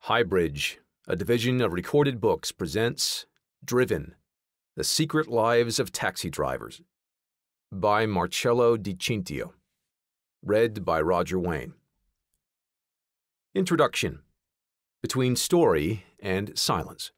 Highbridge, a division of Recorded Books, presents Driven, The Secret Lives of Taxi Drivers, by Marcello Di Cintio. Read by Roger Wayne. Introduction. Between story and silence.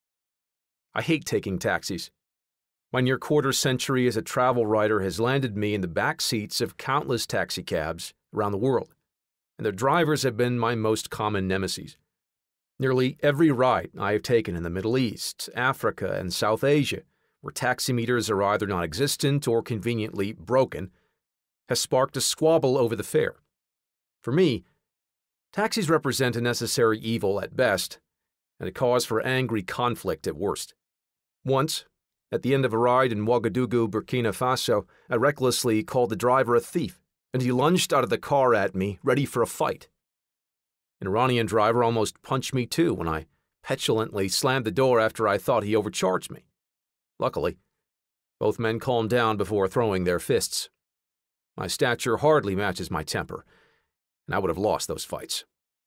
I hate taking taxis. My near quarter century as a travel writer has landed me in the back seats of countless taxicabs around the world, and their drivers have been my most common nemesis. Nearly every ride I have taken in the Middle East, Africa, and South Asia, where taximeters are either non-existent or conveniently broken, has sparked a squabble over the fare. For me, taxis represent a necessary evil at best, and a cause for angry conflict at worst. Once, at the end of a ride in Ouagadougou, Burkina Faso, I recklessly called the driver a thief, and he lunged out of the car at me, ready for a fight. An Iranian driver almost punched me too when I petulantly slammed the door after I thought he overcharged me. Luckily, both men calmed down before throwing their fists. My stature hardly matches my temper, and I would have lost those fights.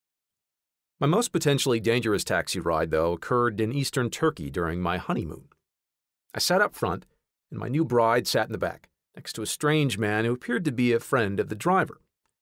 My most potentially dangerous taxi ride, though, occurred in eastern Turkey during my honeymoon. I sat up front, and my new bride sat in the back, next to a strange man who appeared to be a friend of the driver.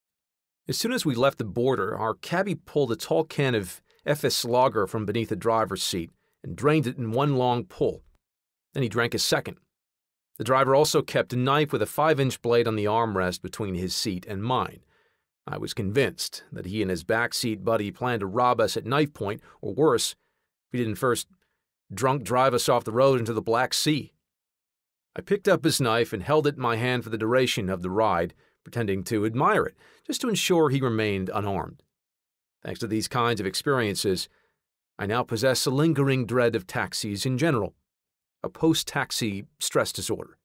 As soon as we left the border, our cabbie pulled a tall can of FS lager from beneath the driver's seat and drained it in one long pull. Then he drank a second. The driver also kept a knife with a 5-inch blade on the armrest between his seat and mine. I was convinced that he and his backseat buddy planned to rob us at knife point, or worse, if he didn't first drunk drive us off the road into the Black Sea. I picked up his knife and held it in my hand for the duration of the ride, pretending to admire it, just to ensure he remained unarmed. Thanks to these kinds of experiences, I now possess a lingering dread of taxis in general, a post-taxi stress disorder.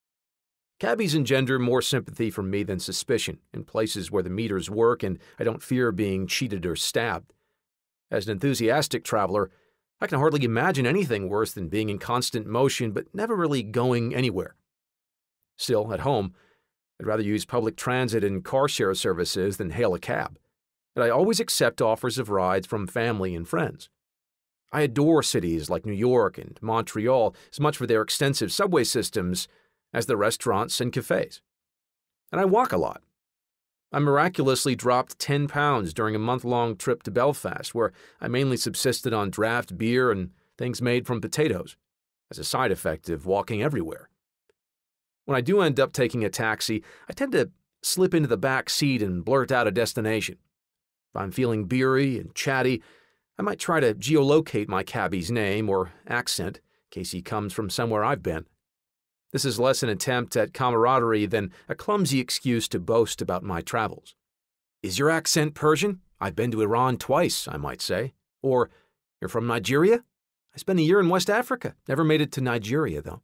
Cabbies engender more sympathy from me than suspicion in places where the meters work and I don't fear being cheated or stabbed. As an enthusiastic traveler, I can hardly imagine anything worse than being in constant motion but never really going anywhere. Still, at home, I'd rather use public transit and car share services than hail a cab, and I always accept offers of rides from family and friends. I adore cities like New York and Montreal as much for their extensive subway systems as their restaurants and cafes. And I walk a lot. I miraculously dropped 10 pounds during a month-long trip to Belfast, where I mainly subsisted on draft beer and things made from potatoes, as a side effect of walking everywhere. When I do end up taking a taxi, I tend to slip into the back seat and blurt out a destination. If I'm feeling beery and chatty, I might try to geolocate my cabbie's name or accent, in case he comes from somewhere I've been. This is less an attempt at camaraderie than a clumsy excuse to boast about my travels. "Is your accent Persian? I've been to Iran twice," I might say. Or, "You're from Nigeria? I spent a year in West Africa. Never made it to Nigeria, though."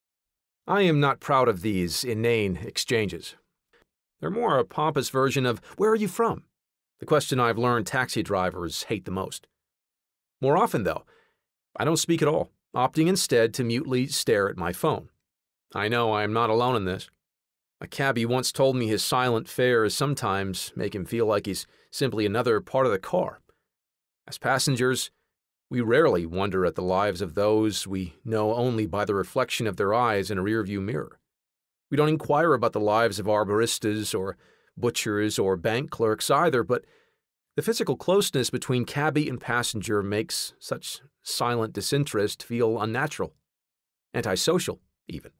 I am not proud of these inane exchanges. They're more a pompous version of, "Where are you from?" the question I've learned taxi drivers hate the most. More often, though, I don't speak at all, opting instead to mutely stare at my phone. I know I am not alone in this. A cabbie once told me his silent fares sometimes make him feel like he's simply another part of the car. As passengers, we rarely wonder at the lives of those we know only by the reflection of their eyes in a rearview mirror. We don't inquire about the lives of arboristas or butchers or bank clerks either, but the physical closeness between cabbie and passenger makes such silent disinterest feel unnatural, antisocial, even.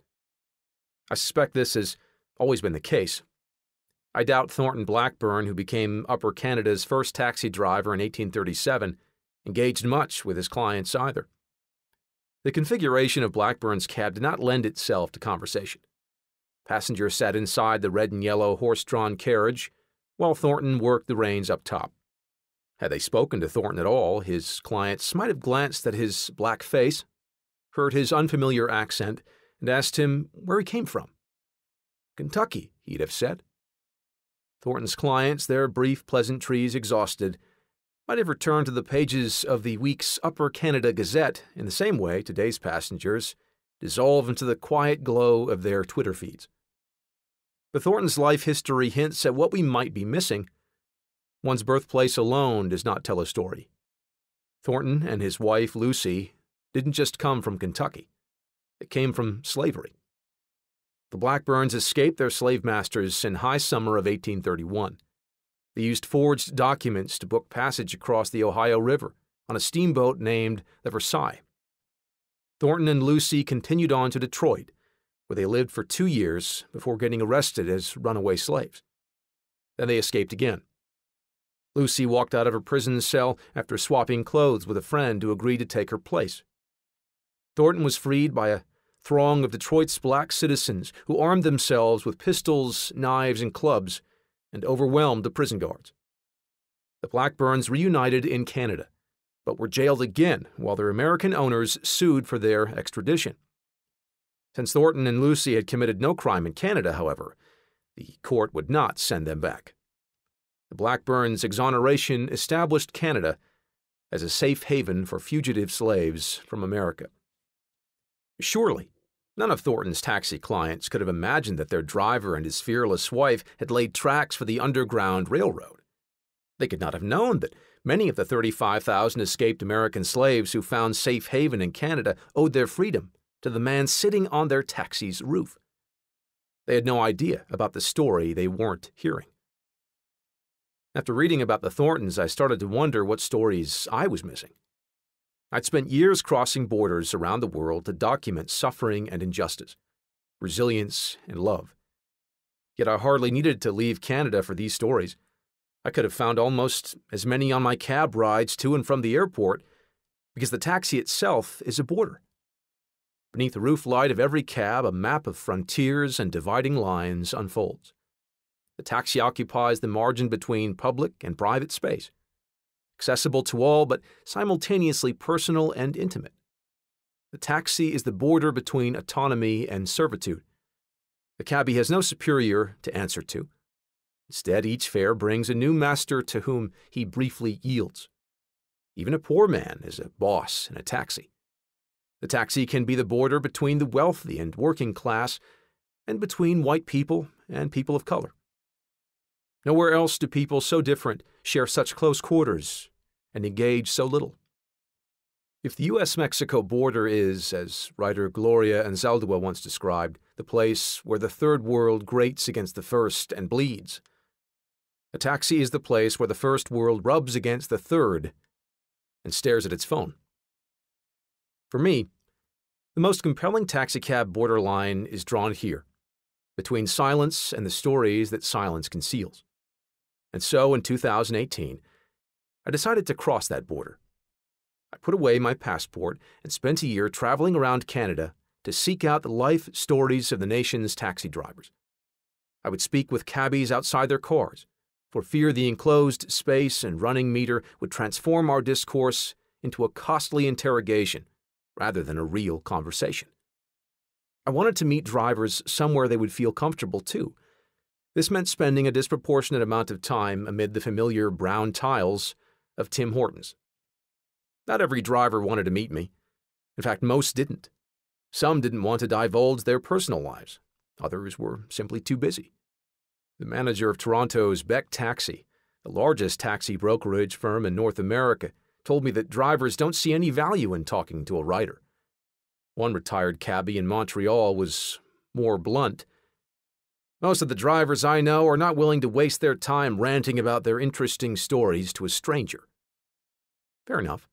I suspect this has always been the case. I doubt Thornton Blackburn, who became Upper Canada's first taxi driver in 1837, engaged much with his clients either. The configuration of Blackburn's cab did not lend itself to conversation. Passengers sat inside the red and yellow horse-drawn carriage, while Thornton worked the reins up top. Had they spoken to Thornton at all, his clients might have glanced at his black face, heard his unfamiliar accent, and asked him where he came from. "Kentucky," he'd have said. Thornton's clients, their brief pleasantries exhausted, might have returned to the pages of the week's Upper Canada Gazette in the same way today's passengers dissolve into the quiet glow of their Twitter feeds. But Thornton's life history hints at what we might be missing. One's birthplace alone does not tell a story. Thornton and his wife, Lucy, didn't just come from Kentucky. They came from slavery. The Blackburns escaped their slave masters in high summer of 1831. They used forged documents to book passage across the Ohio River on a steamboat named the Versailles. Thornton and Lucy continued on to Detroit, where they lived for 2 years before getting arrested as runaway slaves. Then they escaped again. Lucy walked out of her prison cell after swapping clothes with a friend who agreed to take her place. Thornton was freed by a throng of Detroit's black citizens who armed themselves with pistols, knives, and clubs and overwhelmed the prison guards. The Blackburns reunited in Canada, but were jailed again while their American owners sued for their extradition. Since Thornton and Lucy had committed no crime in Canada, however, the court would not send them back. The Blackburns' exoneration established Canada as a safe haven for fugitive slaves from America. Surely, none of Thornton's taxi clients could have imagined that their driver and his fearless wife had laid tracks for the Underground Railroad. They could not have known that many of the 35,000 escaped American slaves who found safe haven in Canada owed their freedom to the man sitting on their taxi's roof. They had no idea about the story they weren't hearing. After reading about the Thorntons, I started to wonder what stories I was missing. I'd spent years crossing borders around the world to document suffering and injustice, resilience and love. Yet I hardly needed to leave Canada for these stories. I could have found almost as many on my cab rides to and from the airport because the taxi itself is a border. Beneath the roof light of every cab, a map of frontiers and dividing lines unfolds. The taxi occupies the margin between public and private space, accessible to all but simultaneously personal and intimate. The taxi is the border between autonomy and servitude. The cabbie has no superior to answer to. Instead, each fare brings a new master to whom he briefly yields. Even a poor man is a boss in a taxi. The taxi can be the border between the wealthy and working class, and between white people and people of color. Nowhere else do people so different share such close quarters and engage so little. If the U.S.-Mexico border is, as writer Gloria Anzaldúa once described, the place where the third world grates against the first and bleeds, a taxi is the place where the first world rubs against the third and stares at its phone. For me, the most compelling taxicab borderline is drawn here, between silence and the stories that silence conceals. And so, in 2018, I decided to cross that border. I put away my passport and spent a year traveling around Canada to seek out the life stories of the nation's taxi drivers. I would speak with cabbies outside their cars, for fear the enclosed space and running meter would transform our discourse into a costly interrogation rather than a real conversation. I wanted to meet drivers somewhere they would feel comfortable too. This meant spending a disproportionate amount of time amid the familiar brown tiles of Tim Hortons. Not every driver wanted to meet me. In fact, most didn't. Some didn't want to divulge their personal lives. Others were simply too busy. The manager of Toronto's Beck Taxi, the largest taxi brokerage firm in North America, told me that drivers don't see any value in talking to a writer. One retired cabbie in Montreal was more blunt. Most of the drivers I know are not willing to waste their time ranting about their interesting stories to a stranger. Fair enough.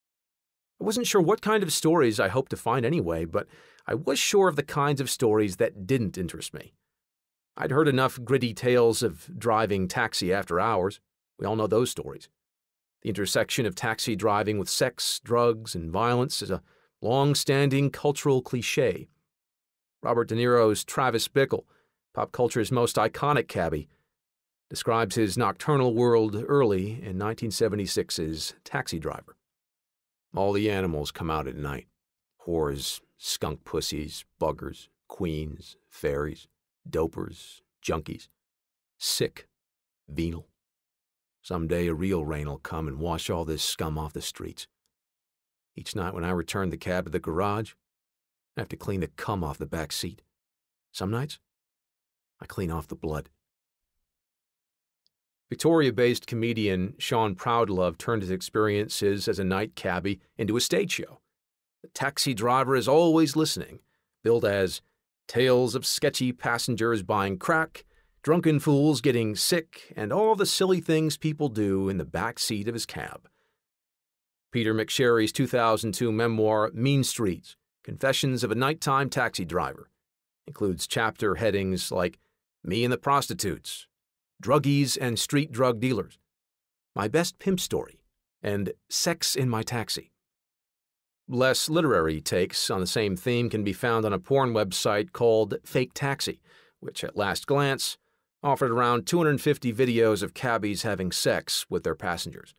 I wasn't sure what kind of stories I hoped to find anyway, but I was sure of the kinds of stories that didn't interest me. I'd heard enough gritty tales of driving taxi after hours. We all know those stories. The intersection of taxi driving with sex, drugs, and violence is a long-standing cultural cliché. Robert De Niro's Travis Bickle, pop culture's most iconic cabbie, describes his nocturnal world early in 1976's Taxi Driver. All the animals come out at night. Whores, skunk pussies, buggers, queens, fairies, dopers, junkies. Sick, venal. Someday a real rain'll come and wash all this scum off the streets. Each night when I return the cab to the garage, I have to clean the cum off the back seat. Some nights, I clean off the blood. Victoria-based comedian Sean Proudlove turned his experiences as a night cabbie into a stage show. The Taxi Driver is Always Listening, billed as tales of sketchy passengers buying crack, drunken fools getting sick, and all the silly things people do in the back seat of his cab. Peter McSherry's 2002 memoir, Mean Streets, Confessions of a Nighttime Taxi Driver, includes chapter headings like Me and the Prostitutes, Druggies and Street Drug Dealers, My Best Pimp Story, and Sex in My Taxi. Less literary takes on the same theme can be found on a porn website called Fake Taxi, which at last glance offered around 250 videos of cabbies having sex with their passengers.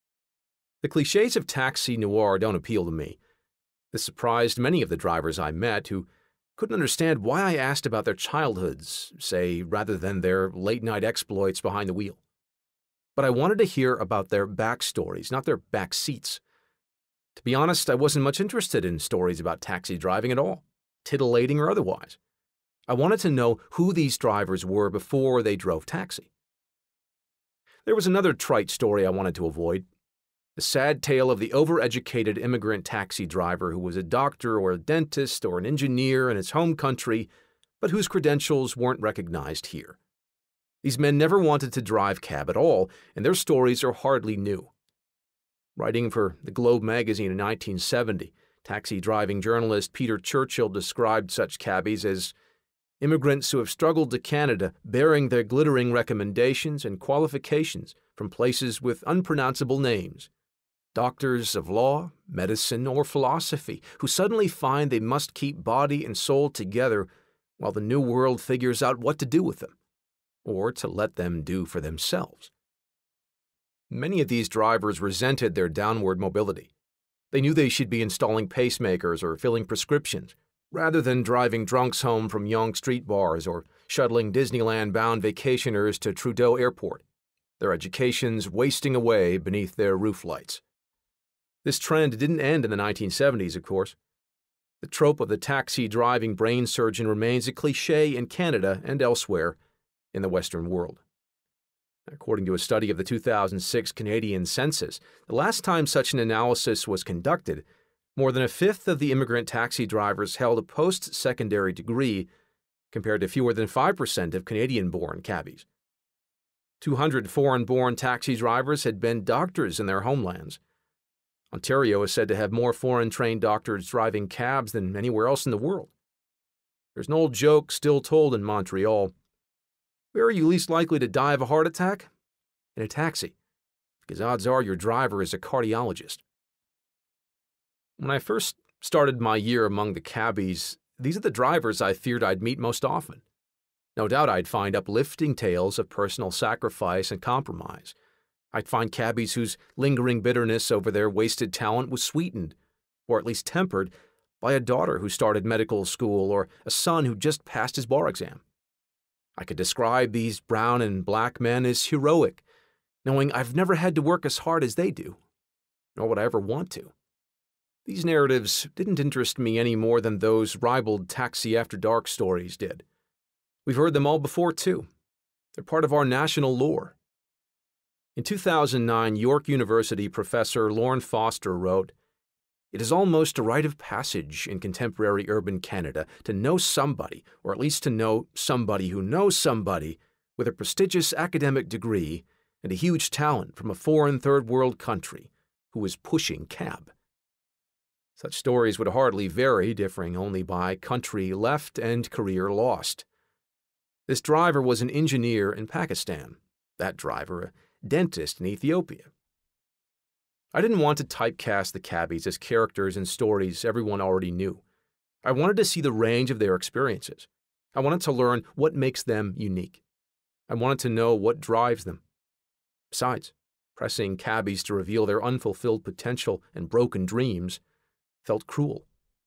The cliches of taxi noir don't appeal to me. This surprised many of the drivers I met who couldn't understand why I asked about their childhoods, say, rather than their late-night exploits behind the wheel. But I wanted to hear about their backstories, not their back seats. To be honest, I wasn't much interested in stories about taxi driving at all, titillating or otherwise. I wanted to know who these drivers were before they drove taxi. There was another trite story I wanted to avoid. The sad tale of the overeducated immigrant taxi driver who was a doctor or a dentist or an engineer in his home country, but whose credentials weren't recognized here. These men never wanted to drive cab at all, and their stories are hardly new. Writing for the Globe magazine in 1970, taxi driving journalist Peter Churchill described such cabbies as immigrants who have struggled to Canada bearing their glittering recommendations and qualifications from places with unpronounceable names. Doctors of law, medicine, or philosophy who suddenly find they must keep body and soul together while the new world figures out what to do with them, or to let them do for themselves. Many of these drivers resented their downward mobility. They knew they should be installing pacemakers or filling prescriptions, rather than driving drunks home from young street bars or shuttling Disneyland-bound vacationers to Trudeau Airport, their educations wasting away beneath their roof lights. This trend didn't end in the 1970s, of course. The trope of the taxi-driving brain surgeon remains a cliché in Canada and elsewhere in the Western world. According to a study of the 2006 Canadian census, the last time such an analysis was conducted, more than a fifth of the immigrant taxi drivers held a post-secondary degree, compared to fewer than 5% of Canadian-born cabbies. 200 foreign-born taxi drivers had been doctors in their homelands. Ontario is said to have more foreign-trained doctors driving cabs than anywhere else in the world. There's an old joke still told in Montreal. Where are you least likely to die of a heart attack? In a taxi, because odds are your driver is a cardiologist. When I first started my year among the cabbies, these are the drivers I feared I'd meet most often. No doubt I'd find uplifting tales of personal sacrifice and compromise. I'd find cabbies whose lingering bitterness over their wasted talent was sweetened, or at least tempered, by a daughter who started medical school or a son who just passed his bar exam. I could describe these brown and black men as heroic, knowing I've never had to work as hard as they do, nor would I ever want to. These narratives didn't interest me any more than those ribald Taxi After Dark stories did. We've heard them all before, too. They're part of our national lore. In 2009, York University professor Lorne Foster wrote, "It is almost a rite of passage in contemporary urban Canada to know somebody, or at least to know somebody who knows somebody, with a prestigious academic degree and a huge talent from a foreign third-world country who is pushing cab." Such stories would hardly vary, differing only by country left and career lost. This driver was an engineer in Pakistan, that driver a dentist in Ethiopia. I didn't want to typecast the cabbies as characters in stories everyone already knew. I wanted to see the range of their experiences. I wanted to learn what makes them unique. I wanted to know what drives them. Besides, pressing cabbies to reveal their unfulfilled potential and broken dreams felt cruel.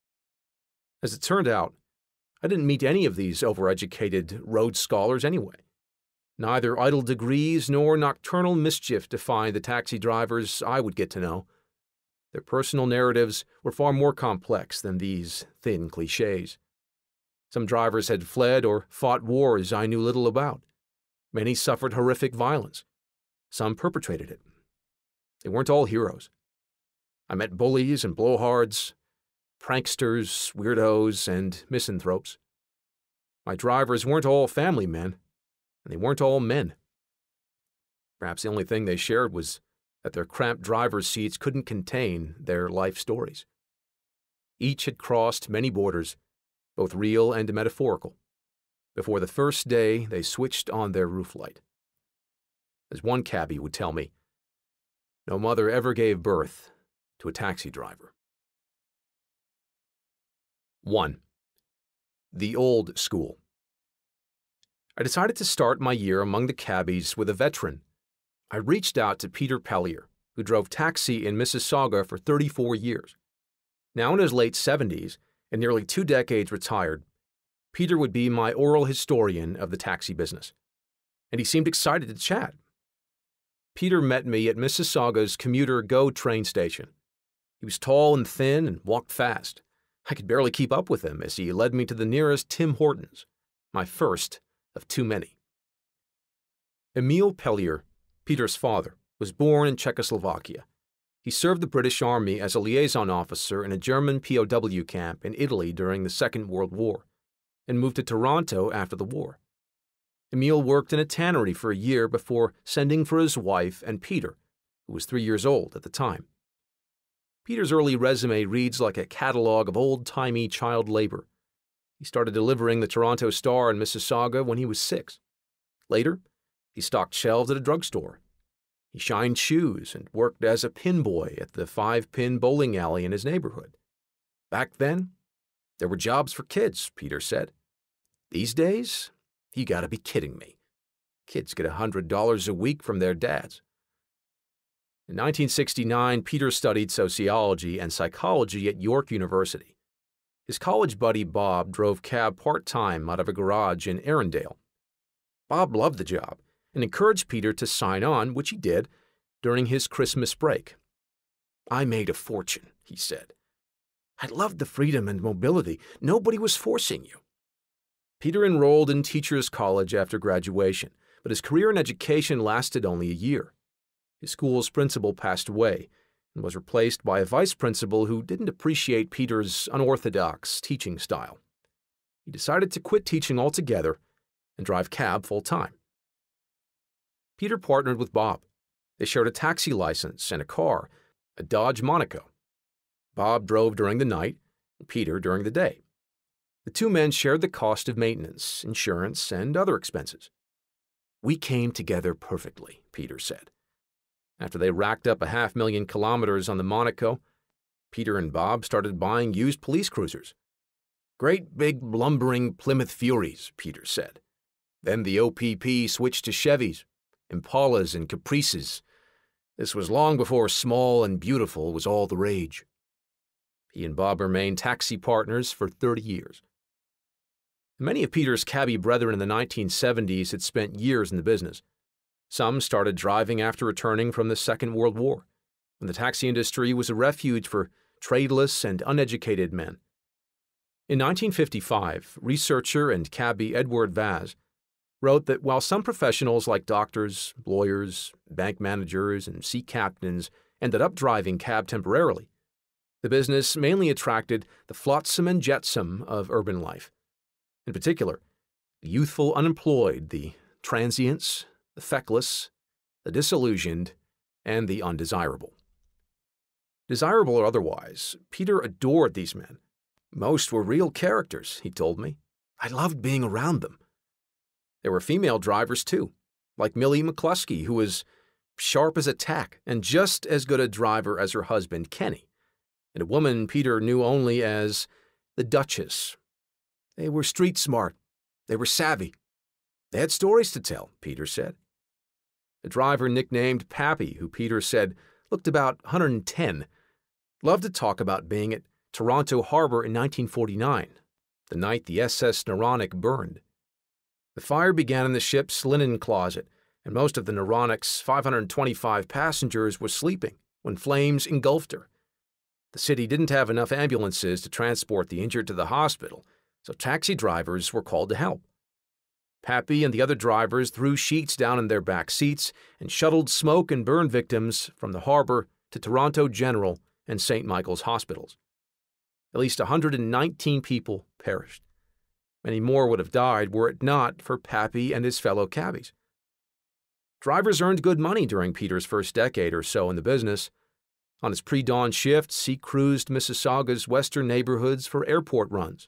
As it turned out, I didn't meet any of these overeducated Rhodes Scholars anyway. Neither idle degrees nor nocturnal mischief defined the taxi drivers I would get to know. Their personal narratives were far more complex than these thin cliches. Some drivers had fled or fought wars I knew little about. Many suffered horrific violence. Some perpetrated it. They weren't all heroes. I met bullies and blowhards, pranksters, weirdos, and misanthropes. My drivers weren't all family men, and they weren't all men. Perhaps the only thing they shared was that their cramped driver's seats couldn't contain their life stories. Each had crossed many borders, both real and metaphorical, before the first day they switched on their rooflight. As one cabbie would tell me, no mother ever gave birth to a taxi driver. 1. The Old School. I decided to start my year among the cabbies with a veteran. I reached out to Peter Pellier, who drove taxi in Mississauga for 34 years. Now in his late 70s and nearly 2 decades retired, Peter would be my oral historian of the taxi business, and he seemed excited to chat. Peter met me at Mississauga's Commuter Go train station. He was tall and thin and walked fast. I could barely keep up with him as he led me to the nearest Tim Hortons, my first of too many. Emil Pellier, Peter's father, was born in Czechoslovakia. He served the British Army as a liaison officer in a German POW camp in Italy during the Second World War, and moved to Toronto after the war. Emil worked in a tannery for a year before sending for his wife and Peter, who was 3 years old at the time. Peter's early resume reads like a catalog of old-timey child labor. He started delivering the Toronto Star in Mississauga when he was 6. Later, he stocked shelves at a drugstore. He shined shoes and worked as a pin boy at the 5-pin bowling alley in his neighborhood. Back then, there were jobs for kids, Peter said. These days, you gotta be kidding me. Kids get $100 a week from their dads. In 1969, Peter studied sociology and psychology at York University. His college buddy Bob drove cab part-time out of a garage in Arundel. Bob loved the job and encouraged Peter to sign on, which he did, during his Christmas break. I made a fortune, he said. I loved the freedom and mobility. Nobody was forcing you. Peter enrolled in Teachers College after graduation, but his career in education lasted only a year. His school's principal passed away and was replaced by a vice principal who didn't appreciate Peter's unorthodox teaching style. He decided to quit teaching altogether and drive cab full-time. Peter partnered with Bob. They shared a taxi license and a car, a Dodge Monaco. Bob drove during the night, and Peter during the day. The two men shared the cost of maintenance, insurance, and other expenses. We came together perfectly, Peter said. After they racked up 500,000 kilometers on the Monaco, Peter and Bob started buying used police cruisers. Great big lumbering Plymouth Furies, Peter said. Then the OPP switched to Chevys, Impalas, and Caprices. This was long before small and beautiful was all the rage. He and Bob remained taxi partners for 30 years. Many of Peter's cabbie brethren in the 1970s had spent years in the business. Some started driving after returning from the Second World War, when the taxi industry was a refuge for tradeless and uneducated men. In 1955, researcher and cabbie Edward Vaz wrote that while some professionals like doctors, lawyers, bank managers, and sea captains ended up driving cab temporarily, the business mainly attracted the flotsam and jetsam of urban life. In particular, the youthful unemployed, the transients, the feckless, the disillusioned, and the undesirable. Desirable or otherwise, Peter adored these men. Most were real characters, he told me. I loved being around them. There were female drivers, too, like Millie McCluskey, who was sharp as a tack and just as good a driver as her husband, Kenny, and a woman Peter knew only as the Duchess. They were street smart. They were savvy. They had stories to tell, Peter said. The driver nicknamed Pappy, who Peter said looked about 110, loved to talk about being at Toronto Harbor in 1949, the night the SS Naronic burned. The fire began in the ship's linen closet, and most of the Naronic's 525 passengers were sleeping when flames engulfed her. The city didn't have enough ambulances to transport the injured to the hospital, so taxi drivers were called to help. Pappy and the other drivers threw sheets down in their back seats and shuttled smoke and burn victims from the harbor to Toronto General and St. Michael's hospitals. At least 119 people perished. Many more would have died were it not for Pappy and his fellow cabbies. Drivers earned good money during Peter's first decade or so in the business. On his pre-dawn shifts, he cruised Mississauga's western neighborhoods for airport runs.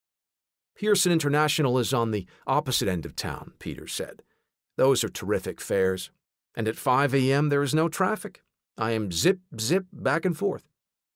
Pearson International is on the opposite end of town, Peter said. Those are terrific fares. And at 5 a.m. there is no traffic. I am zip, zip, back and forth.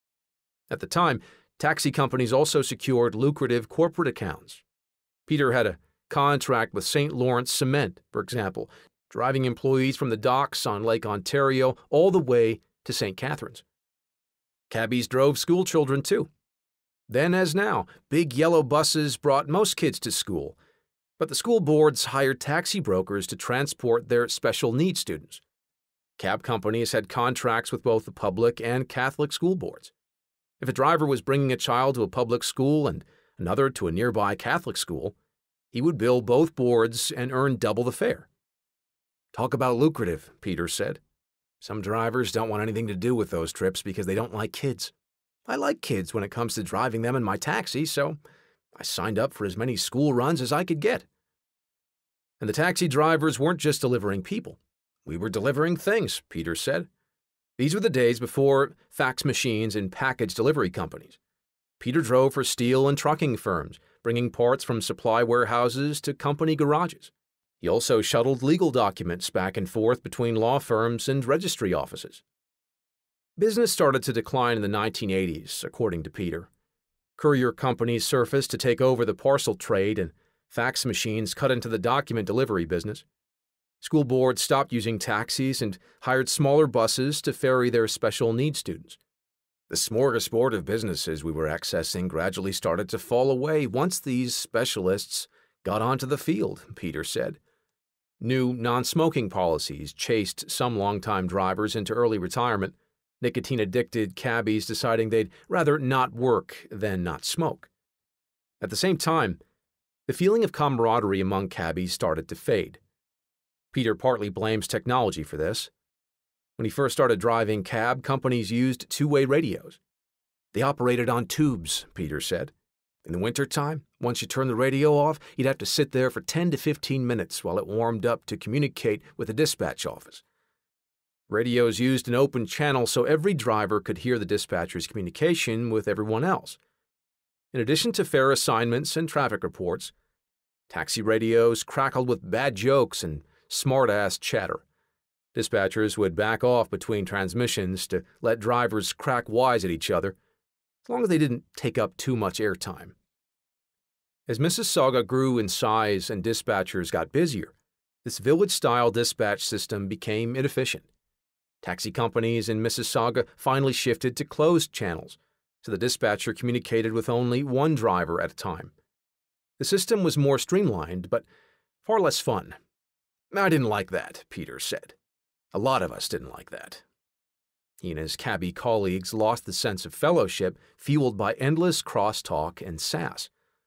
At the time, taxi companies also secured lucrative corporate accounts. Peter had a contract with St. Lawrence Cement, for example, driving employees from the docks on Lake Ontario all the way to St. Catharines. Cabbies drove schoolchildren too. Then as now, big yellow buses brought most kids to school, but the school boards hired taxi brokers to transport their special needs students. Cab companies had contracts with both the public and Catholic school boards. If a driver was bringing a child to a public school and another to a nearby Catholic school, he would bill both boards and earn double the fare. Talk about lucrative, Peter said. Some drivers don't want anything to do with those trips because they don't like kids. I like kids when it comes to driving them in my taxi, so I signed up for as many school runs as I could get. And the taxi drivers weren't just delivering people. We were delivering things, Peter said. These were the days before fax machines and package delivery companies. Peter drove for steel and trucking firms, bringing parts from supply warehouses to company garages. He also shuttled legal documents back and forth between law firms and registry offices. Business started to decline in the 1980s, according to Peter. Courier companies surfaced to take over the parcel trade, and fax machines cut into the document delivery business. School boards stopped using taxis and hired smaller buses to ferry their special needs students. The smorgasbord of businesses we were accessing gradually started to fall away once these specialists got onto the field, Peter said. New non-smoking policies chased some longtime drivers into early retirement, nicotine-addicted cabbies deciding they'd rather not work than not smoke. At the same time, the feeling of camaraderie among cabbies started to fade. Peter partly blames technology for this. When he first started driving cab, companies used two-way radios. They operated on tubes, Peter said. In the wintertime, once you turned the radio off, you'd have to sit there for 10 to 15 minutes while it warmed up to communicate with the dispatch office. Radios used an open channel so every driver could hear the dispatcher's communication with everyone else. In addition to fare assignments and traffic reports, taxi radios crackled with bad jokes and smart-ass chatter. Dispatchers would back off between transmissions to let drivers crack wise at each other, as long as they didn't take up too much airtime. As Mississauga grew in size and dispatchers got busier, this village-style dispatch system became inefficient. Taxi companies in Mississauga finally shifted to closed channels, so the dispatcher communicated with only one driver at a time. The system was more streamlined, but far less fun. I didn't like that, Peter said. A lot of us didn't like that. He and his cabbie colleagues lost the sense of fellowship fueled by endless crosstalk and sass.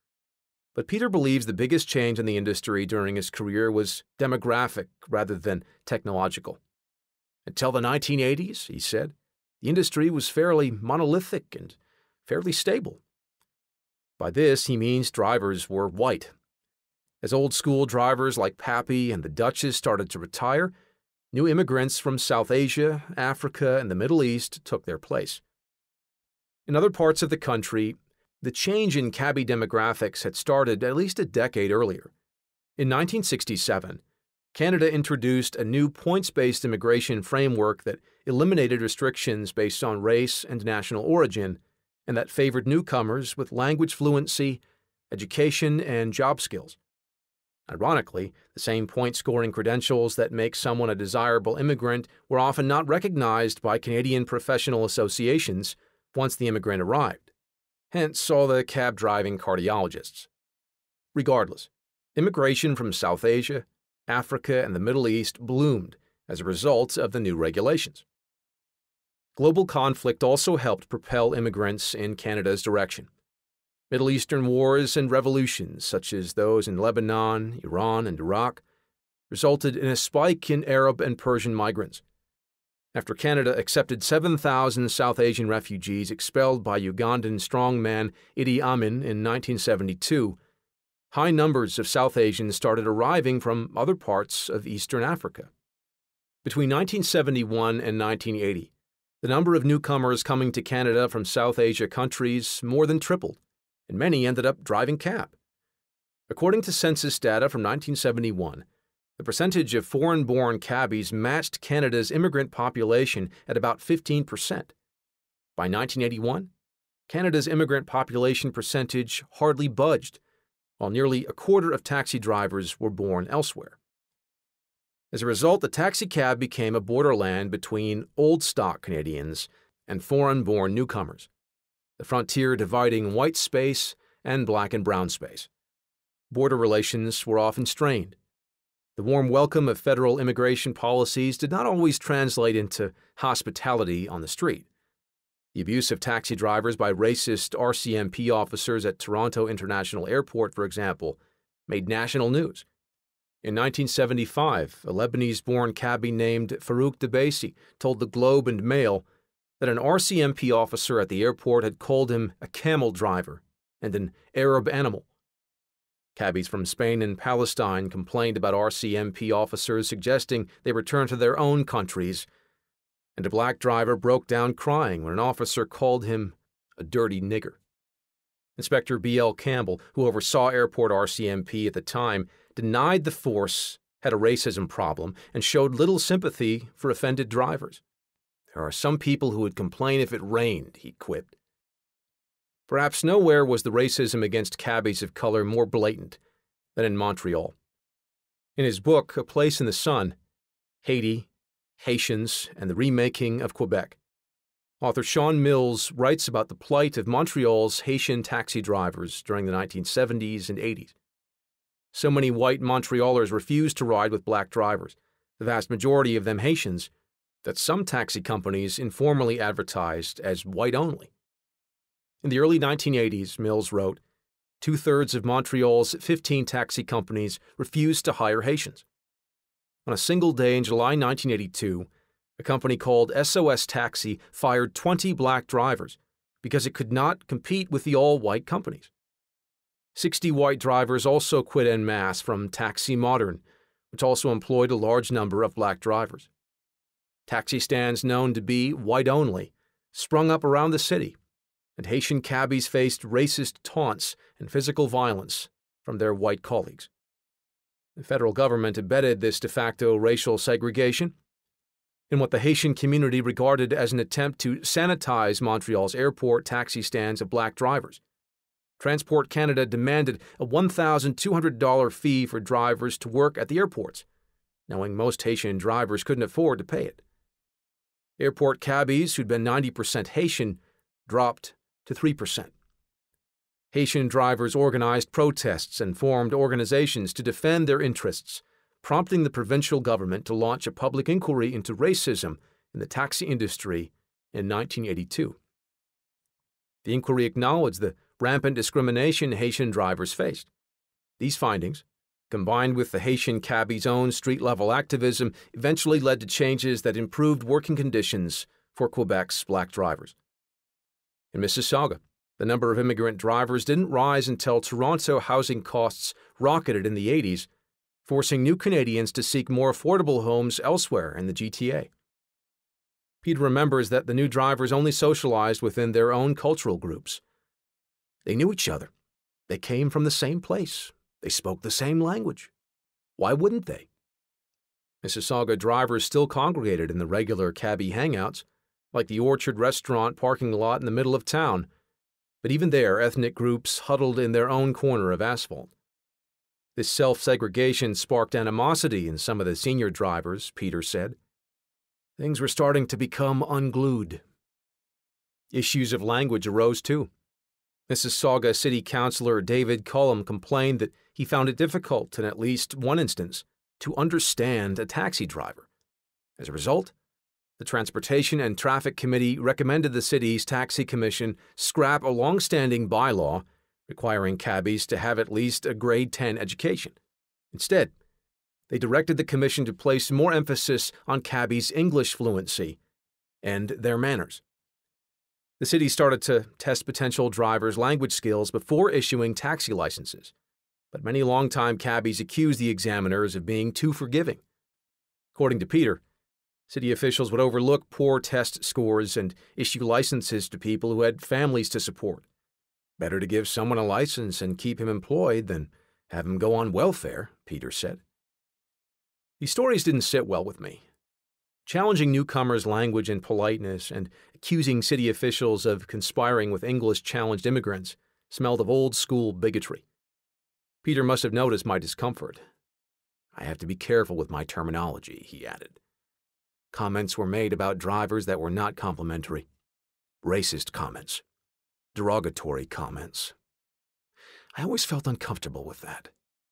But Peter believes the biggest change in the industry during his career was demographic rather than technological. Until the 1980s, he said, the industry was fairly monolithic and fairly stable. By this, he means drivers were white. As old-school drivers like Pappy and the Duchess started to retire, new immigrants from South Asia, Africa, and the Middle East took their place. In other parts of the country, the change in cabbie demographics had started at least a decade earlier. In 1967, Canada introduced a new points-based immigration framework that eliminated restrictions based on race and national origin, and that favored newcomers with language fluency, education, and job skills. Ironically, the same point-scoring credentials that make someone a desirable immigrant were often not recognized by Canadian professional associations once the immigrant arrived. Hence all the cab-driving cardiologists. Regardless, immigration from South Asia, Africa, and the Middle East bloomed as a result of the new regulations. Global conflict also helped propel immigrants in Canada's direction. Middle Eastern wars and revolutions, such as those in Lebanon, Iran, and Iraq, resulted in a spike in Arab and Persian migrants. After Canada accepted 7,000 South Asian refugees expelled by Ugandan strongman Idi Amin in 1972, high numbers of South Asians started arriving from other parts of Eastern Africa. Between 1971 and 1980, the number of newcomers coming to Canada from South Asia countries more than tripled, and many ended up driving cab. According to census data from 1971, the percentage of foreign-born cabbies matched Canada's immigrant population at about 15%. By 1981, Canada's immigrant population percentage hardly budged, while nearly a quarter of taxi drivers were born elsewhere. As a result, the taxicab became a borderland between old-stock Canadians and foreign-born newcomers, the frontier dividing white space and black and brown space. Border relations were often strained. The warm welcome of federal immigration policies did not always translate into hospitality on the street. The abuse of taxi drivers by racist RCMP officers at Toronto International Airport, for example, made national news. In 1975, a Lebanese-born cabbie named Farouk Debasi told the Globe and Mail that an RCMP officer at the airport had called him a camel driver and an Arab animal. Cabbies from Spain and Palestine complained about RCMP officers suggesting they return to their own countries, and a black driver broke down crying when an officer called him a dirty nigger. Inspector B.L. Campbell, who oversaw airport RCMP at the time, denied the force had a racism problem and showed little sympathy for offended drivers. There are some people who would complain if it rained, he quipped. Perhaps nowhere was the racism against cabbies of color more blatant than in Montreal. In his book, A Place in the Sun, Haiti, Haitians, and the Remaking of Quebec, author Sean Mills writes about the plight of Montreal's Haitian taxi drivers during the 1970s and 80s. So many white Montrealers refused to ride with black drivers, the vast majority of them Haitians, that some taxi companies informally advertised as white only. In the early 1980s, Mills wrote, 2/3 of Montreal's 15 taxi companies refused to hire Haitians. On a single day in July 1982, a company called SOS Taxi fired 20 black drivers because it could not compete with the all-white companies. 60 white drivers also quit en masse from Taxi Modern, which also employed a large number of black drivers. Taxi stands known to be white only sprung up around the city, and Haitian cabbies faced racist taunts and physical violence from their white colleagues. The federal government abetted this de facto racial segregation in what the Haitian community regarded as an attempt to sanitize Montreal's airport taxi stands of black drivers. Transport Canada demanded a $1,200 fee for drivers to work at the airports, knowing most Haitian drivers couldn't afford to pay it. Airport cabbies who'd been 90% Haitian dropped to 3%. Haitian drivers organized protests and formed organizations to defend their interests, prompting the provincial government to launch a public inquiry into racism in the taxi industry in 1982. The inquiry acknowledged the rampant discrimination Haitian drivers faced. These findings, combined with the Haitian cabbies' own street-level activism, eventually led to changes that improved working conditions for Quebec's black drivers. In Mississauga, the number of immigrant drivers didn't rise until Toronto housing costs rocketed in the 80s, forcing new Canadians to seek more affordable homes elsewhere in the GTA. Peter remembers that the new drivers only socialized within their own cultural groups. They knew each other. They came from the same place. They spoke the same language. Why wouldn't they? Mississauga drivers still congregated in the regular cabbie hangouts, like the Orchard restaurant parking lot in the middle of town, but even there ethnic groups huddled in their own corner of asphalt. This self-segregation sparked animosity in some of the senior drivers, Peter said. Things were starting to become unglued. Issues of language arose too. Mississauga City Councillor David Cullum complained that he found it difficult, in at least one instance, to understand a taxi driver. As a result, the Transportation and Traffic Committee recommended the city's Taxi Commission scrap a long-standing bylaw requiring cabbies to have at least a grade 10 education. Instead, they directed the commission to place more emphasis on cabbies' English fluency and their manners. The city started to test potential drivers' language skills before issuing taxi licenses, but many longtime cabbies accused the examiners of being too forgiving. According to Peter, city officials would overlook poor test scores and issue licenses to people who had families to support. Better to give someone a license and keep him employed than have him go on welfare, Peter said. These stories didn't sit well with me. Challenging newcomers' language and politeness and accusing city officials of conspiring with English-challenged immigrants smelled of old-school bigotry. Peter must have noticed my discomfort. I have to be careful with my terminology, he added. Comments were made about drivers that were not complimentary. Racist comments. Derogatory comments. I always felt uncomfortable with that.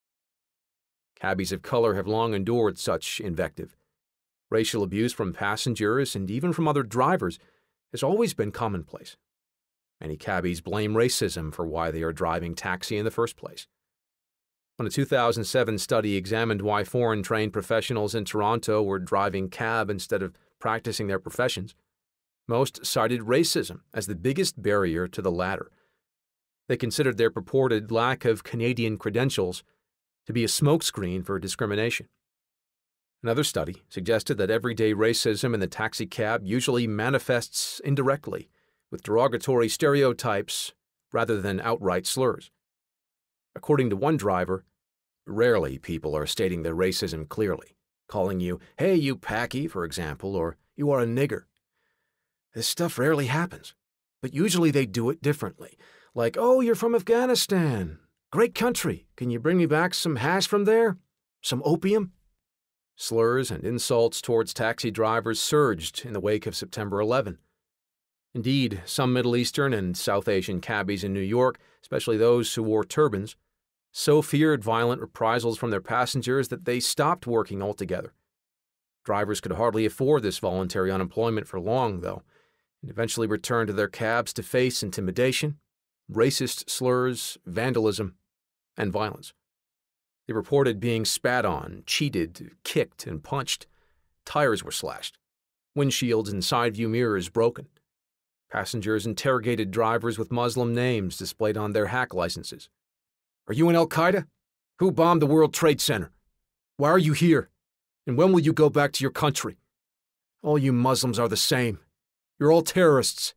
Cabbies of color have long endured such invective. Racial abuse from passengers and even from other drivers has always been commonplace. Many cabbies blame racism for why they are driving taxi in the first place. When a 2007 study examined why foreign-trained professionals in Toronto were driving cab instead of practicing their professions, most cited racism as the biggest barrier to the latter. They considered their purported lack of Canadian credentials to be a smokescreen for discrimination. Another study suggested that everyday racism in the taxi cab usually manifests indirectly, with derogatory stereotypes rather than outright slurs. According to one driver, rarely people are stating their racism clearly, calling you, "Hey, you packy," for example, or "You are a nigger." This stuff rarely happens, but usually they do it differently, like, "Oh, you're from Afghanistan. Great country. Can you bring me back some hash from there? Some opium?" Slurs and insults towards taxi drivers surged in the wake of September 11. Indeed, some Middle Eastern and South Asian cabbies in New York, especially those who wore turbans, so feared violent reprisals from their passengers that they stopped working altogether. Drivers could hardly afford this voluntary unemployment for long, though, and eventually returned to their cabs to face intimidation, racist slurs, vandalism, and violence. They reported being spat on, cheated, kicked, and punched. Tires were slashed. Windshields and side view mirrors broken. Passengers interrogated drivers with Muslim names displayed on their hack licenses. "Are you in Al-Qaeda? Who bombed the World Trade Center? Why are you here? And when will you go back to your country? All you Muslims are the same. You're all terrorists."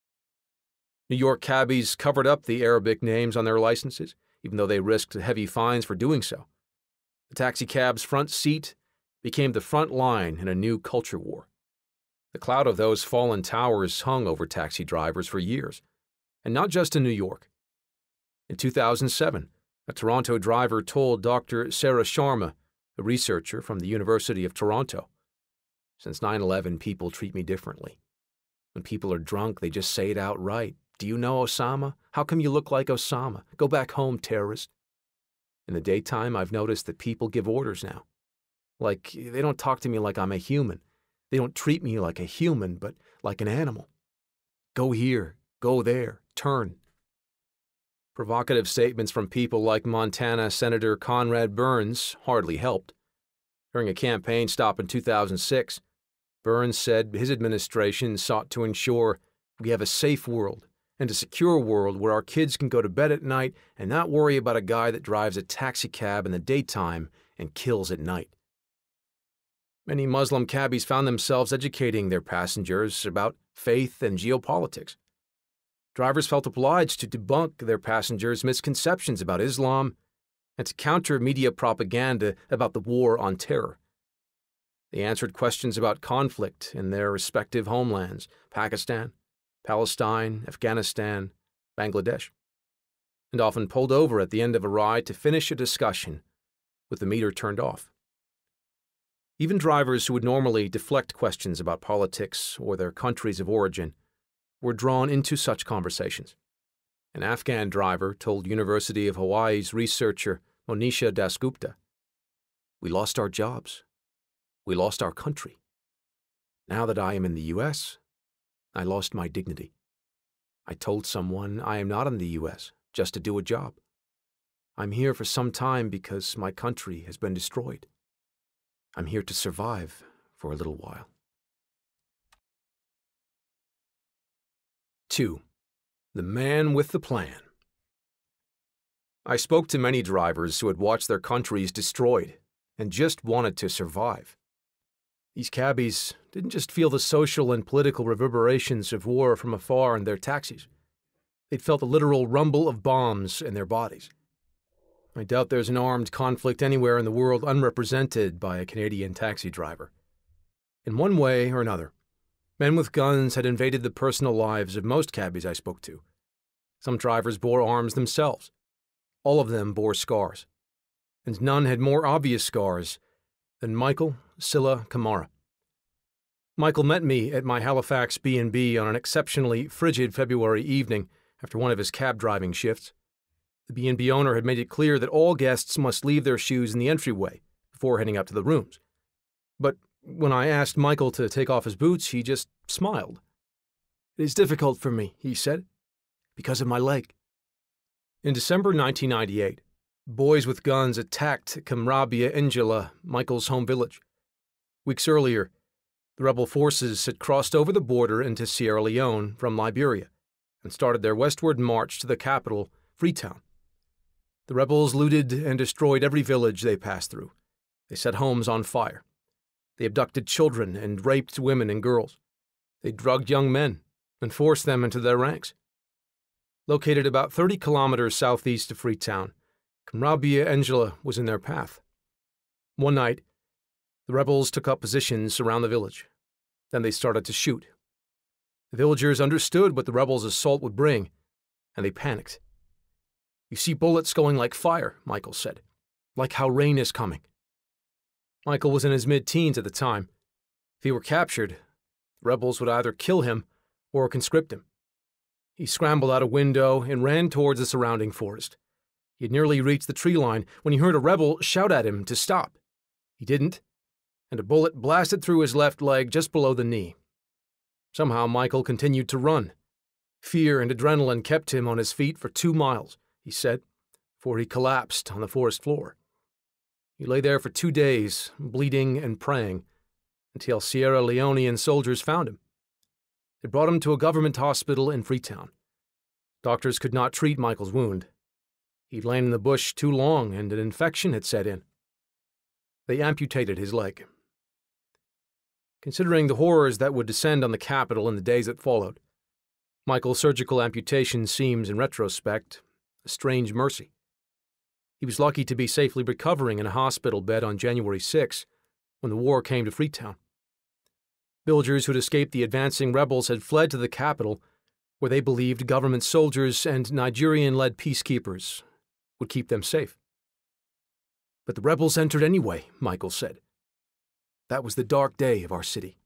New York cabbies covered up the Arabic names on their licenses, even though they risked heavy fines for doing so. The taxicab's front seat became the front line in a new culture war. The cloud of those fallen towers hung over taxi drivers for years, and not just in New York. In 2007, a Toronto driver told Dr. Sarah Sharma, a researcher from the University of Toronto, "Since 9/11, people treat me differently. When people are drunk, they just say it outright. 'Do you know Osama? How come you look like Osama? Go back home, terrorist.' In the daytime, I've noticed that people give orders now. Like, they don't talk to me like I'm a human. They don't treat me like a human, but like an animal. Go here, go there, turn." Provocative statements from people like Montana Senator Conrad Burns hardly helped. During a campaign stop in 2006, Burns said his administration sought to ensure we have a safe world and a secure world where our kids can go to bed at night and not worry about a guy that drives a taxicab in the daytime and kills at night. Many Muslim cabbies found themselves educating their passengers about faith and geopolitics. Drivers felt obliged to debunk their passengers' misconceptions about Islam and to counter media propaganda about the war on terror. They answered questions about conflict in their respective homelands, Pakistan, Palestine, Afghanistan, Bangladesh, and often pulled over at the end of a ride to finish a discussion with the meter turned off. Even drivers who would normally deflect questions about politics or their countries of origin were drawn into such conversations. An Afghan driver told University of Hawaii's researcher Monisha Dasgupta, "We lost our jobs. We lost our country. Now that I am in the U.S., I lost my dignity. I told someone I am not in the U.S., just to do a job. I'm here for some time because my country has been destroyed. I'm here to survive for a little while. 2. The Man with the Plan. I spoke to many drivers who had watched their countries destroyed and just wanted to survive. These cabbies didn't just feel the social and political reverberations of war from afar in their taxis. They'd felt the literal rumble of bombs in their bodies. I doubt there's an armed conflict anywhere in the world unrepresented by a Canadian taxi driver. In one way or another, men with guns had invaded the personal lives of most cabbies I spoke to. Some drivers bore arms themselves. All of them bore scars. And none had more obvious scars than Michael Silla Kamara. Michael met me at my Halifax B&B on an exceptionally frigid February evening after one of his cab driving shifts. The B&B owner had made it clear that all guests must leave their shoes in the entryway before heading up to the rooms. But when I asked Michael to take off his boots, he just smiled. "It is difficult for me," he said, "because of my leg." In December 1998, boys with guns attacked Kamrabia Ingela, Michael's home village. Weeks earlier, the rebel forces had crossed over the border into Sierra Leone from Liberia and started their westward march to the capital, Freetown. The rebels looted and destroyed every village they passed through. They set homes on fire. They abducted children and raped women and girls. They drugged young men and forced them into their ranks. Located about 30 kilometers southeast of Freetown, Kamrabia Ingela was in their path. One night, the rebels took up positions around the village. Then they started to shoot. The villagers understood what the rebels' assault would bring, and they panicked. "You see bullets going like fire," Michael said, "like how rain is coming." Michael was in his mid-teens at the time. If he were captured, the rebels would either kill him or conscript him. He scrambled out a window and ran towards the surrounding forest. He had nearly reached the tree line when he heard a rebel shout at him to stop. He didn't, and a bullet blasted through his left leg just below the knee. Somehow Michael continued to run. Fear and adrenaline kept him on his feet for 2 miles, he said, before he collapsed on the forest floor. He lay there for 2 days, bleeding and praying, until Sierra Leonean soldiers found him. They brought him to a government hospital in Freetown. Doctors could not treat Michael's wound. He'd lain in the bush too long and an infection had set in. They amputated his leg. Considering the horrors that would descend on the capital in the days that followed, Michael's surgical amputation seems, in retrospect, a strange mercy. He was lucky to be safely recovering in a hospital bed on January 6 when the war came to Freetown. Villagers who'd escaped the advancing rebels had fled to the capital, where they believed government soldiers and Nigerian-led peacekeepers would keep them safe. But the rebels entered anyway, Michael said. That was the dark day of our city.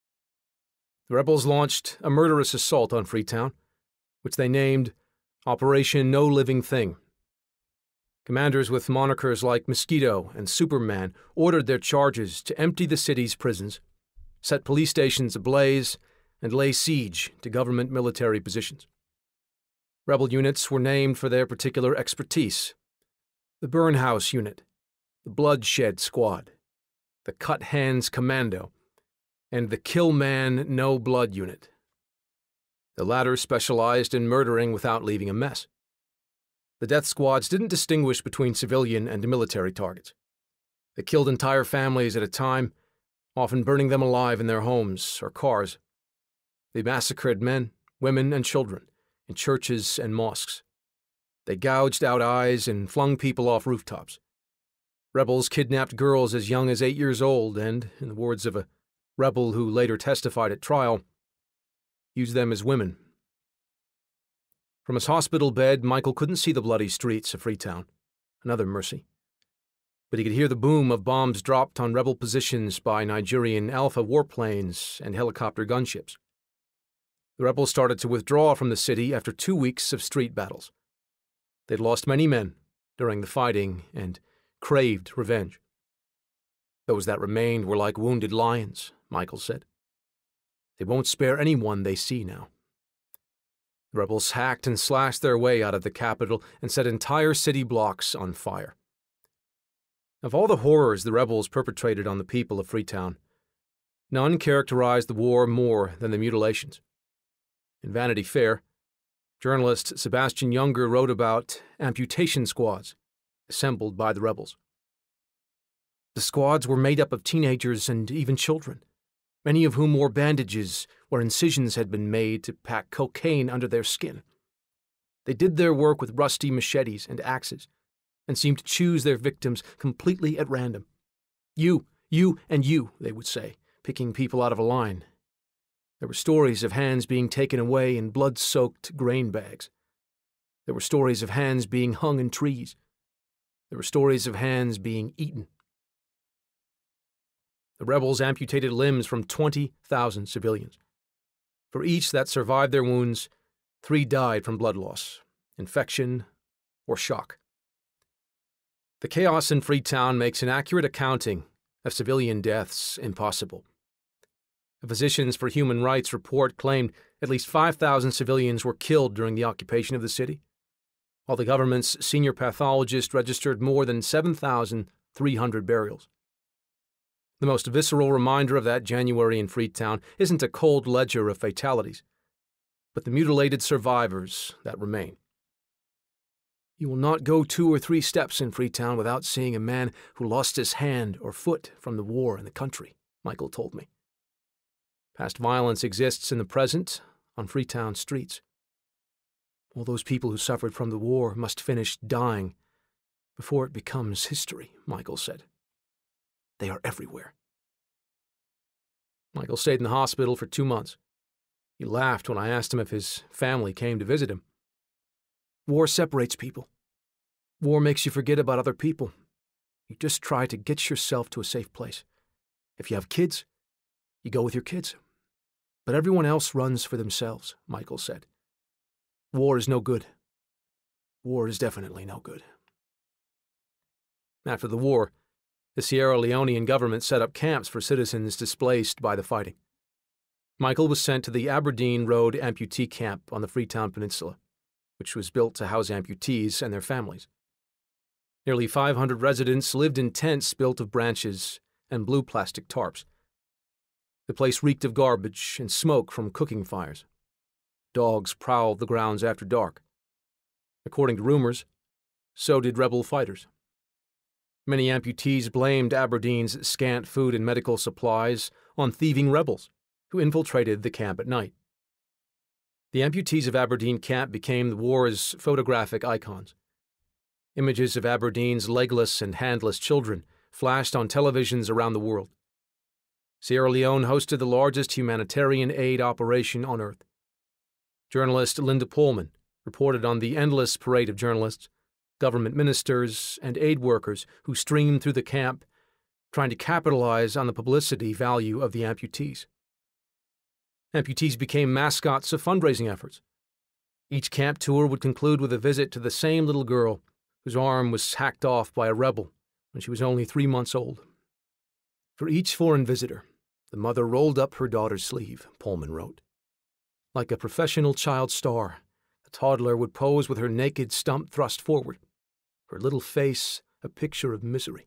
The rebels launched a murderous assault on Freetown, which they named Operation No Living Thing. Commanders with monikers like Mosquito and Superman ordered their charges to empty the city's prisons, set police stations ablaze, and lay siege to government military positions. Rebel units were named for their particular expertise: the Burn House Unit, the Bloodshed Squad, the Cut Hands Commando, and the Kill Man No Blood Unit. The latter specialized in murdering without leaving a mess. The death squads didn't distinguish between civilian and military targets. They killed entire families at a time, often burning them alive in their homes or cars. They massacred men, women, and children in churches and mosques. They gouged out eyes and flung people off rooftops. Rebels kidnapped girls as young as 8 years old and, in the words of a rebel who later testified at trial, used them as women. From his hospital bed, Michael couldn't see the bloody streets of Freetown, another mercy. But he could hear the boom of bombs dropped on rebel positions by Nigerian Alpha warplanes and helicopter gunships. The rebels started to withdraw from the city after 2 weeks of street battles. They'd lost many men during the fighting and craved revenge. Those that remained were like wounded lions, Michael said. They won't spare anyone they see now. The rebels hacked and slashed their way out of the capital and set entire city blocks on fire. Of all the horrors the rebels perpetrated on the people of Freetown, none characterized the war more than the mutilations. In Vanity Fair, journalist Sebastian Younger wrote about amputation squads assembled by the rebels. The squads were made up of teenagers and even children, many of whom wore bandages where incisions had been made to pack cocaine under their skin. They did their work with rusty machetes and axes, and seemed to choose their victims completely at random. You, and you, they would say, picking people out of a line. There were stories of hands being taken away in blood-soaked grain bags. There were stories of hands being hung in trees. There were stories of hands being eaten. The rebels amputated limbs from 20,000 civilians. For each that survived their wounds, 3 died from blood loss, infection, or shock. The chaos in Freetown makes an accurate accounting of civilian deaths impossible. A Physicians for Human Rights report claimed at least 5,000 civilians were killed during the occupation of the city, while the government's senior pathologist registered more than 7,300 burials. The most visceral reminder of that January in Freetown isn't a cold ledger of fatalities, but the mutilated survivors that remain. You will not go 2 or 3 steps in Freetown without seeing a man who lost his hand or foot from the war in the country, Michael told me. Past violence exists in the present on Freetown streets. All those people who suffered from the war must finish dying before it becomes history, Michael said. They are everywhere. Michael stayed in the hospital for 2 months. He laughed when I asked him if his family came to visit him. War separates people. War makes you forget about other people. You just try to get yourself to a safe place. If you have kids, you go with your kids. But everyone else runs for themselves, Michael said. War is no good. War is definitely no good. After the war, the Sierra Leonean government set up camps for citizens displaced by the fighting. Michael was sent to the Aberdeen Road amputee camp on the Freetown Peninsula, which was built to house amputees and their families. Nearly 500 residents lived in tents built of branches and blue plastic tarps. The place reeked of garbage and smoke from cooking fires. Dogs prowled the grounds after dark. According to rumors, so did rebel fighters. Many amputees blamed Aberdeen's scant food and medical supplies on thieving rebels who infiltrated the camp at night. The amputees of Aberdeen camp became the war's photographic icons. Images of Aberdeen's legless and handless children flashed on televisions around the world. Sierra Leone hosted the largest humanitarian aid operation on Earth. Journalist Linda Pullman reported on the endless parade of journalists, government ministers, and aid workers who streamed through the camp, trying to capitalize on the publicity value of the amputees. Amputees became mascots of fundraising efforts. Each camp tour would conclude with a visit to the same little girl whose arm was hacked off by a rebel when she was only 3 months old. For each foreign visitor, the mother rolled up her daughter's sleeve, Pullman wrote. Like a professional child star, the toddler would pose with her naked stump thrust forward, her little face a picture of misery.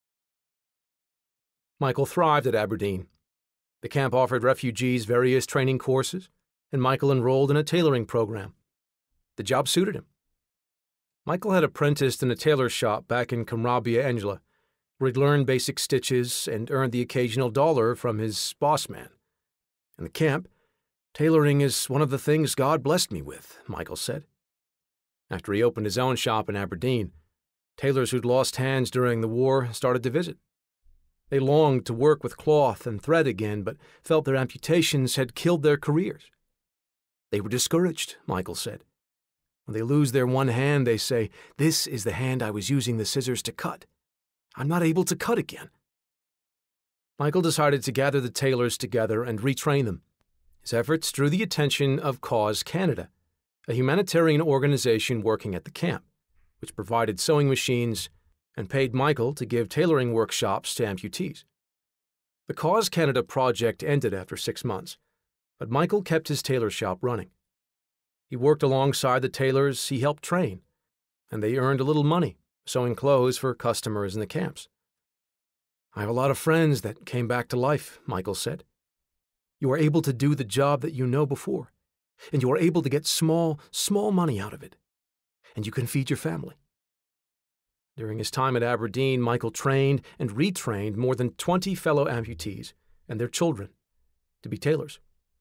Michael thrived at Aberdeen. The camp offered refugees various training courses, and Michael enrolled in a tailoring program. The job suited him. Michael had apprenticed in a tailor shop back in Camrabia Angela, where he'd learned basic stitches and earned the occasional dollar from his boss man. In the camp, tailoring is one of the things God blessed me with, Michael said. After he opened his own shop in Aberdeen, tailors who'd lost hands during the war started to visit. They longed to work with cloth and thread again, but felt their amputations had killed their careers. They were discouraged, Michael said. When they lose their one hand, they say, "This is the hand I was using the scissors to cut. I'm not able to cut again." Michael decided to gather the tailors together and retrain them. His efforts drew the attention of Cause Canada, a humanitarian organization working at the camp, which provided sewing machines and paid Michael to give tailoring workshops to amputees. The Cause Canada project ended after 6 months, but Michael kept his tailor shop running. He worked alongside the tailors he helped train, and they earned a little money, sewing clothes for customers in the camps. "I have a lot of friends that came back to life," Michael said. "You are able to do the job that you know before, and you are able to get small money out of it, and you can feed your family." During his time at Aberdeen, Michael trained and retrained more than 20 fellow amputees and their children to be tailors.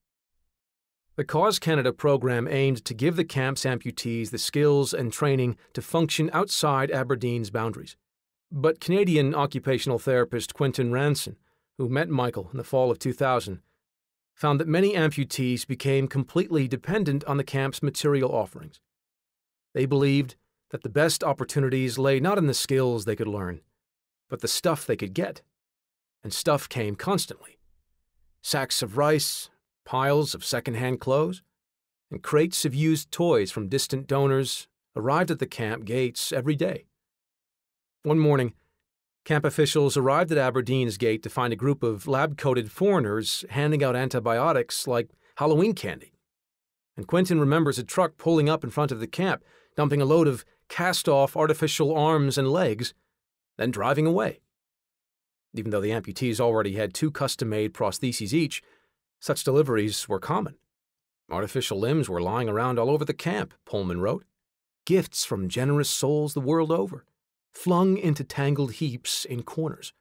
The Cause Canada program aimed to give the camp's amputees the skills and training to function outside Aberdeen's boundaries. But Canadian occupational therapist Quentin Ranson, who met Michael in the fall of 2000, found that many amputees became completely dependent on the camp's material offerings. They believed that the best opportunities lay not in the skills they could learn, but the stuff they could get. And stuff came constantly. Sacks of rice, piles of second-hand clothes, and crates of used toys from distant donors arrived at the camp gates every day. One morning, camp officials arrived at Aberdeen's gate to find a group of lab-coated foreigners handing out antibiotics like Halloween candy. And Quentin remembers a truck pulling up in front of the camp, dumping a load of cast-off artificial arms and legs, then driving away. Even though the amputees already had 2 custom-made prostheses each, such deliveries were common. Artificial limbs were lying around all over the camp, Pullman wrote. Gifts from generous souls the world over, flung into tangled heaps in corners.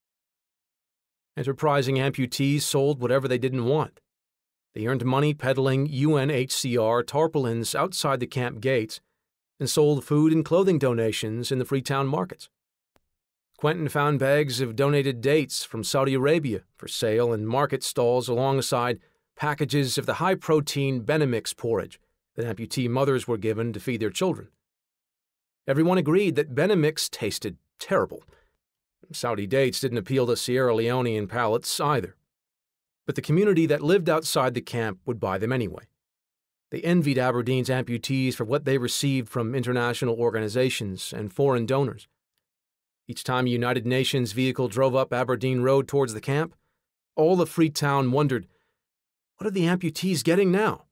Enterprising amputees sold whatever they didn't want. They earned money peddling UNHCR tarpaulins outside the camp gates and sold food and clothing donations in the Freetown markets. Quentin found bags of donated dates from Saudi Arabia for sale in market stalls alongside packages of the high-protein Benamix porridge that amputee mothers were given to feed their children. Everyone agreed that Benamix tasted terrible. Saudi dates didn't appeal to Sierra Leonean palates either. But the community that lived outside the camp would buy them anyway. They envied Aberdeen's amputees for what they received from international organizations and foreign donors. Each time a United Nations vehicle drove up Aberdeen Road towards the camp, all of Freetown wondered, what are the amputees getting now?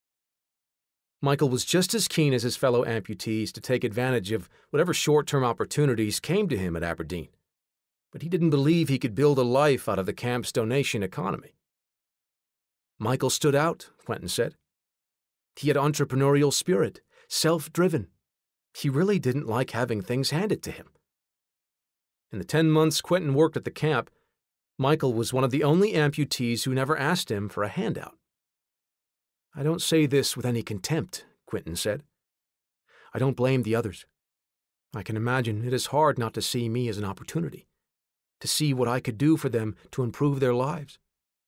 Michael was just as keen as his fellow amputees to take advantage of whatever short-term opportunities came to him at Aberdeen. But he didn't believe he could build a life out of the camp's donation economy. Michael stood out, Quentin said. He had entrepreneurial spirit, self-driven. He really didn't like having things handed to him. In the 10 months Quentin worked at the camp, Michael was one of the only amputees who never asked him for a handout. I don't say this with any contempt, Quentin said. I don't blame the others. I can imagine it is hard not to see me as an opportunity, to see what I could do for them to improve their lives.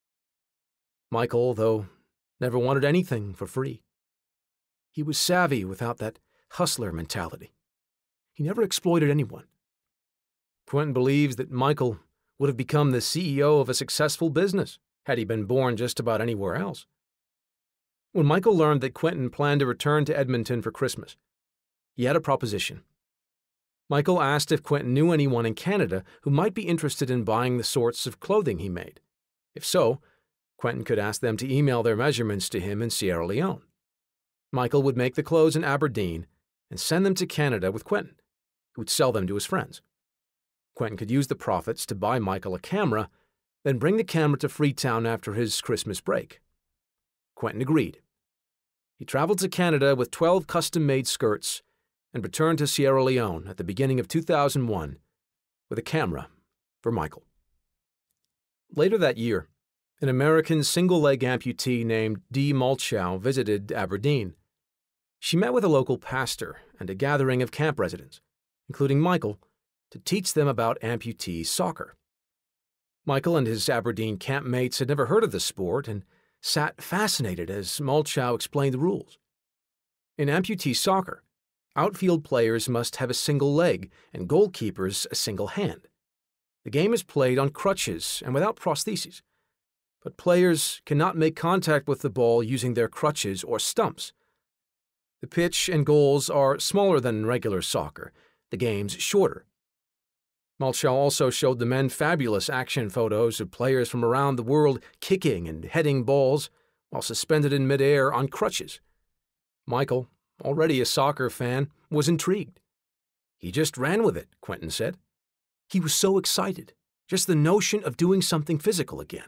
Michael, though, never wanted anything for free. He was savvy without that hustler mentality. He never exploited anyone. Quentin believes that Michael would have become the CEO of a successful business had he been born just about anywhere else. When Michael learned that Quentin planned to return to Edmonton for Christmas, he had a proposition. Michael asked if Quentin knew anyone in Canada who might be interested in buying the sorts of clothing he made. If so, Quentin could ask them to email their measurements to him in Sierra Leone. Michael would make the clothes in Aberdeen and send them to Canada with Quentin, who would sell them to his friends. Quentin could use the profits to buy Michael a camera, then bring the camera to Freetown after his Christmas break. Quentin agreed. He traveled to Canada with 12 custom-made skirts and returned to Sierra Leone at the beginning of 2001 with a camera for Michael. Later that year, an American single-leg amputee named Dee Malchow visited Aberdeen. She met with a local pastor and a gathering of camp residents, including Michael, to teach them about amputee soccer. Michael and his Aberdeen campmates had never heard of the sport and sat fascinated as Malchow explained the rules. In amputee soccer, outfield players must have a single leg and goalkeepers a single hand. The game is played on crutches and without prostheses, but players cannot make contact with the ball using their crutches or stumps. The pitch and goals are smaller than regular soccer, the game's shorter. Malchow also showed the men fabulous action photos of players from around the world kicking and heading balls while suspended in midair on crutches. Michael, already a soccer fan, was intrigued. He just ran with it, Quentin said. He was so excited, just the notion of doing something physical again.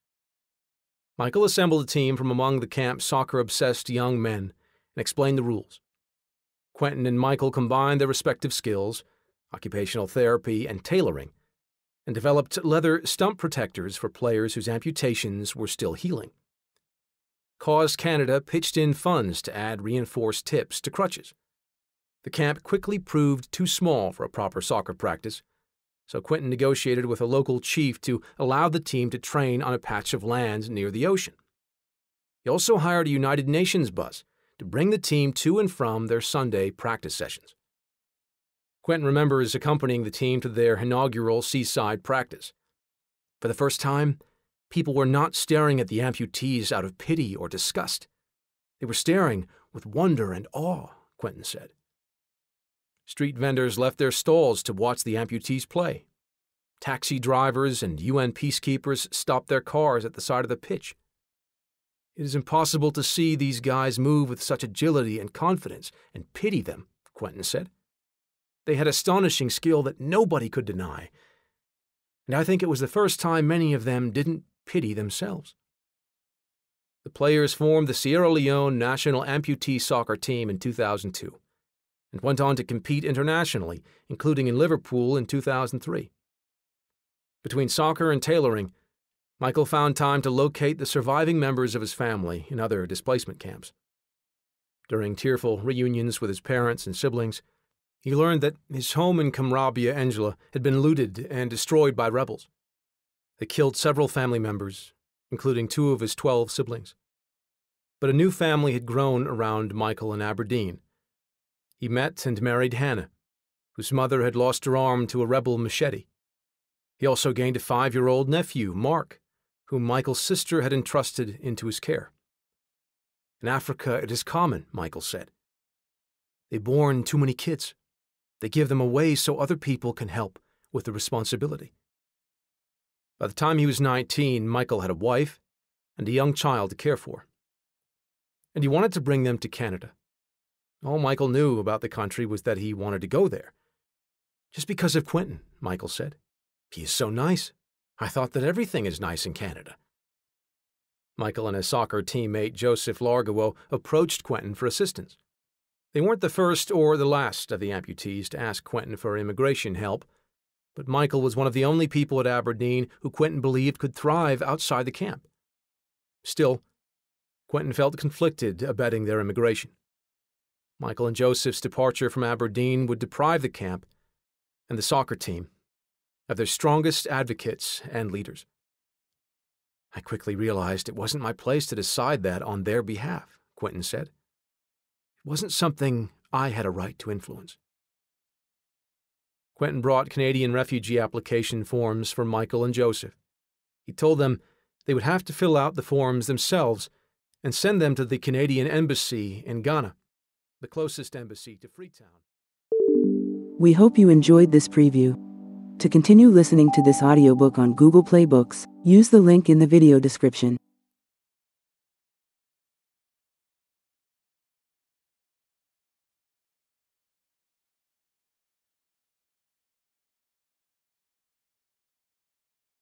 Michael assembled a team from among the camp's soccer-obsessed young men and explained the rules. Quentin and Michael combined their respective skills, occupational therapy and tailoring, and developed leather stump protectors for players whose amputations were still healing. Cause Canada pitched in funds to add reinforced tips to crutches. The camp quickly proved too small for a proper soccer practice, so Quentin negotiated with a local chief to allow the team to train on a patch of land near the ocean. He also hired a United Nations bus to bring the team to and from their Sunday practice sessions. Quentin remembers accompanying the team to their inaugural seaside practice. For the first time, people were not staring at the amputees out of pity or disgust. They were staring with wonder and awe, Quentin said. Street vendors left their stalls to watch the amputees play. Taxi drivers and UN peacekeepers stopped their cars at the side of the pitch. It is impossible to see these guys move with such agility and confidence and pity them, Quentin said. They had astonishing skill that nobody could deny, and I think it was the first time many of them didn't pity themselves. The players formed the Sierra Leone national amputee soccer team in 2002 and went on to compete internationally, including in Liverpool in 2003. Between soccer and tailoring, Michael found time to locate the surviving members of his family in other displacement camps. During tearful reunions with his parents and siblings, he learned that his home in Camrabia, Angela, had been looted and destroyed by rebels. They killed several family members, including 2 of his 12 siblings. But a new family had grown around Michael in Aberdeen. He met and married Hannah, whose mother had lost her arm to a rebel machete. He also gained a 5-year-old nephew, Mark, whom Michael's sister had entrusted into his care. In Africa, it is common, Michael said. They born too many kids. They give them away so other people can help with the responsibility. By the time he was 19, Michael had a wife and a young child to care for. And he wanted to bring them to Canada. All Michael knew about the country was that he wanted to go there. Just because of Quentin, Michael said. He is so nice. I thought that everything is nice in Canada. Michael and his soccer teammate Joseph Largo approached Quentin for assistance. They weren't the first or the last of the amputees to ask Quentin for immigration help, but Michael was one of the only people at Aberdeen who Quentin believed could thrive outside the camp. Still, Quentin felt conflicted abetting their immigration. Michael and Joseph's departure from Aberdeen would deprive the camp and the soccer team of their strongest advocates and leaders. I quickly realized it wasn't my place to decide that on their behalf, Quentin said. It wasn't something I had a right to influence. Quentin brought Canadian refugee application forms for Michael and Joseph. He told them they would have to fill out the forms themselves and send them to the Canadian Embassy in Ghana, the closest embassy to Freetown. We hope you enjoyed this preview. To continue listening to this audiobook on Google Play Books, use the link in the video description.